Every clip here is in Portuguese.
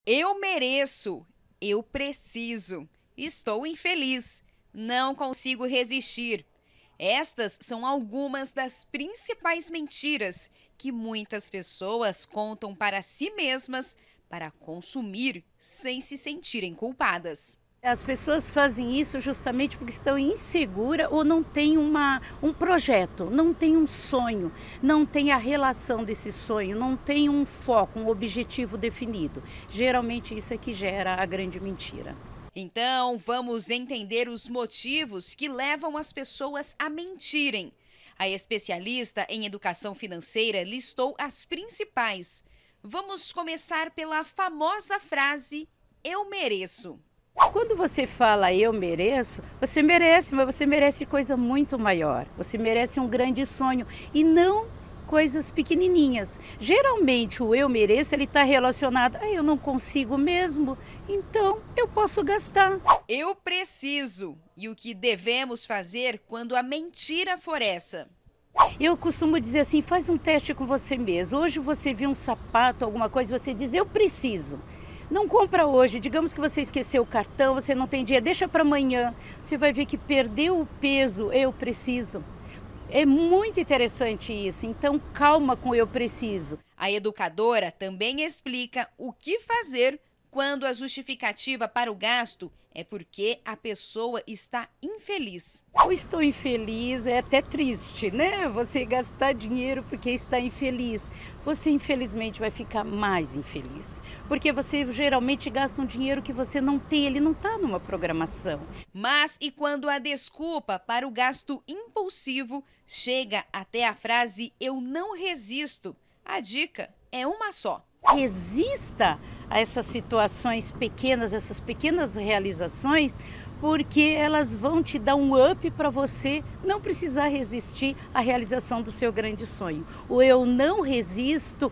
Eu mereço, eu preciso, estou infeliz, não consigo resistir. Estas são algumas das principais mentiras que muitas pessoas contam para si mesmas para consumir sem se sentirem culpadas. As pessoas fazem isso justamente porque estão inseguras ou não têm um projeto, não têm um sonho, não têm a relação desse sonho, não têm um foco, um objetivo definido. Geralmente isso é que gera a grande mentira. Então, vamos entender os motivos que levam as pessoas a mentirem. A especialista em educação financeira listou as principais. Vamos começar pela famosa frase "eu mereço". Quando você fala eu mereço, você merece, mas você merece coisa muito maior. Você merece um grande sonho e não coisas pequenininhas. Geralmente o eu mereço, ele está relacionado a eu não consigo mesmo, então eu posso gastar. Eu preciso. E o que devemos fazer quando a mentira for essa? Eu costumo dizer assim, faz um teste com você mesmo. Hoje você viu um sapato, alguma coisa, você diz eu preciso. Não compra hoje, digamos que você esqueceu o cartão, você não tem dinheiro, deixa para amanhã. Você vai ver que perdeu o peso, eu preciso. É muito interessante isso, então calma com eu preciso. A educadora também explica o que fazer quando a justificativa para o gasto é porque a pessoa está infeliz. Eu estou infeliz, é até triste, né? Você gastar dinheiro porque está infeliz. Você infelizmente vai ficar mais infeliz, porque você geralmente gasta um dinheiro que você não tem, ele não está numa programação. Mas e quando a desculpa para o gasto impulsivo chega até a frase "eu não resisto"? A dica é uma só. Resista a essas situações pequenas, essas pequenas realizações, porque elas vão te dar um up para você não precisar resistir à realização do seu grande sonho. O eu não resisto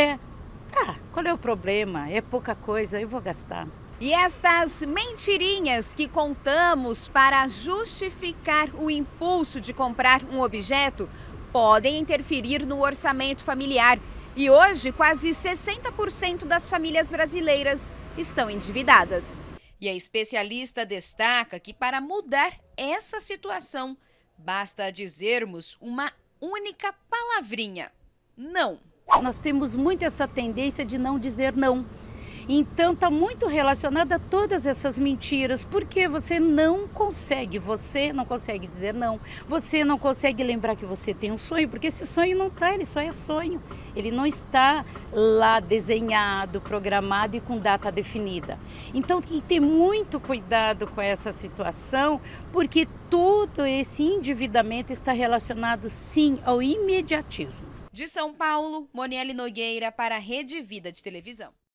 qual é o problema? É pouca coisa, eu vou gastar. E estas mentirinhas que contamos para justificar o impulso de comprar um objeto podem interferir no orçamento familiar. E hoje, quase 60% das famílias brasileiras estão endividadas. E a especialista destaca que para mudar essa situação, basta dizermos uma única palavrinha: não. Nós temos muito essa tendência de não dizer não. Então está muito relacionada a todas essas mentiras, porque você não consegue dizer não, você não consegue lembrar que você tem um sonho, porque esse sonho não está, ele só é sonho, ele não está lá desenhado, programado e com data definida. Então tem que ter muito cuidado com essa situação, porque todo esse endividamento está relacionado sim ao imediatismo. De São Paulo, Moniele Nogueira para a Rede Vida de Televisão.